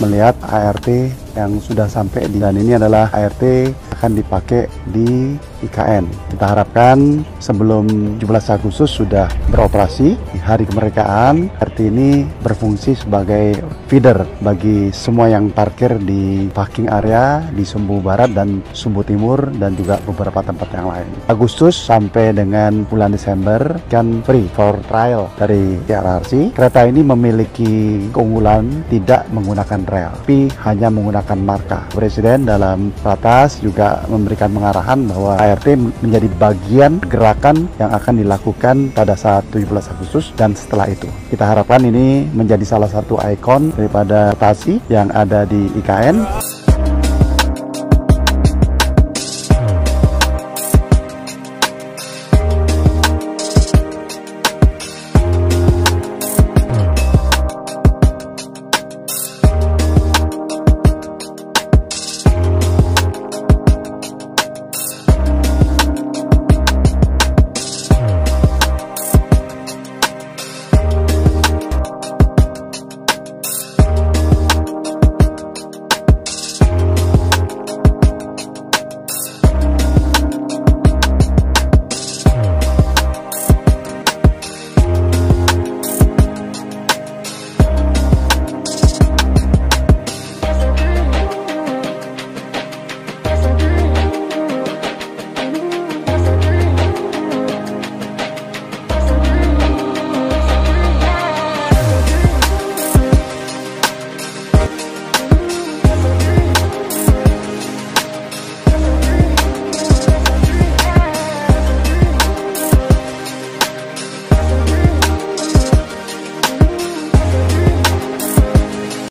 melihat ART yang sudah sampai dan ini adalah ART akan dipakai di IKN. Kita harapkan sebelum 17 Agustus sudah beroperasi di hari kemerdekaan. ART ini berfungsi sebagai feeder bagi semua yang parkir di parking area di Sumbu Barat dan Sumbu Timur dan juga beberapa tempat yang lain. Agustus sampai dengan bulan Desember kan free for trial dari TRRC. Kereta ini memiliki keunggulan tidak menggunakan rel, tapi hanya menggunakan marka. Presiden dalam ratas juga memberikan pengarahan bahwa ART menjadi bagian gerakan yang akan dilakukan pada saat 17 Agustus dan setelah itu. Kita harapkan ini menjadi salah satu ikon daripada stasi yang ada di IKN.